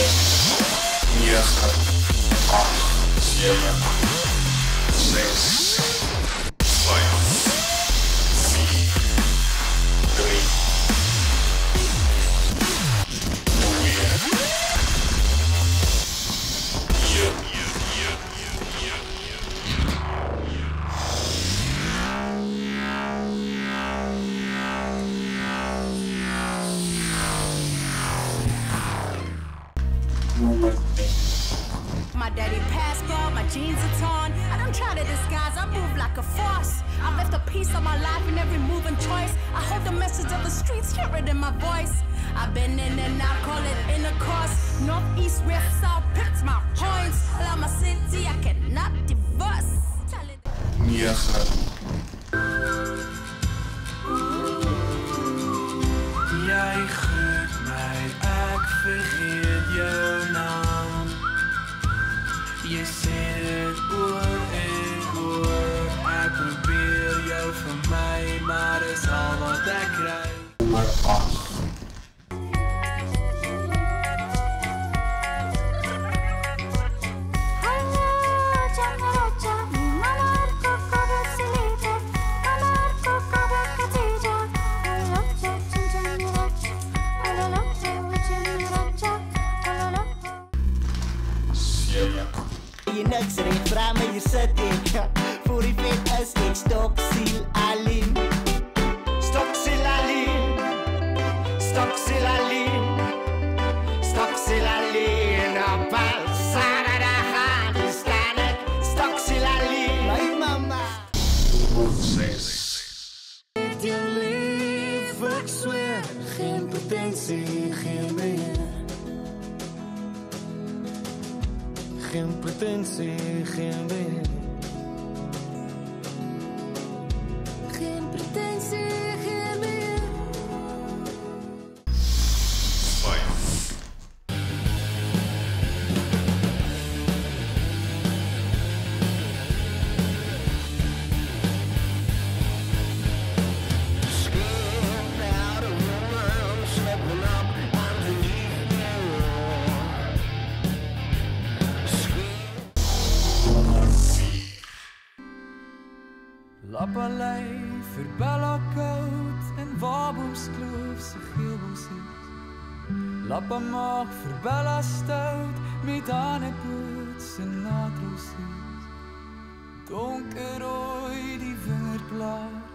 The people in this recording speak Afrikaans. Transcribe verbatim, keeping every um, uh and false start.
negen, acht, zeven, zes, vijf, vier, drie, twee, My daddy passport, my jeans are torn. I don't try to disguise, I move like a force. I've left a piece of my life in every move and choice. I hold the message of the streets, hear it in my voice. I've been in and out, call it intercourse. North, east, west, south, picked my points. I love my city, I cannot divorce. Tell it. negen. Jy groet my, ek vergeet jou naam. Jy sê dit oor en oor. Ek probeer jou vir my, maar is al wat ek kry. Nommer acht. Je niks reed, vraag me je zit in. Voor die vet is ik Stoksiel alleen. Stoksiel alleen. Stoksiel alleen. Stoksiel alleen. Op een zaterdag dan sta ik Stoksiel alleen. Mijn mama. Nommer zes. Je lief, ik zweer. Geen potentie, geen beheer. Geen pretentie, geen beheer. Geen pretentie, geen beheer. Vijf. Lappalei vir Bella koud en Waboomskloof se geelbosies. Lappa maak vir Bella stout met Hanepoort se natrosies. Donker rooi die vingerplaat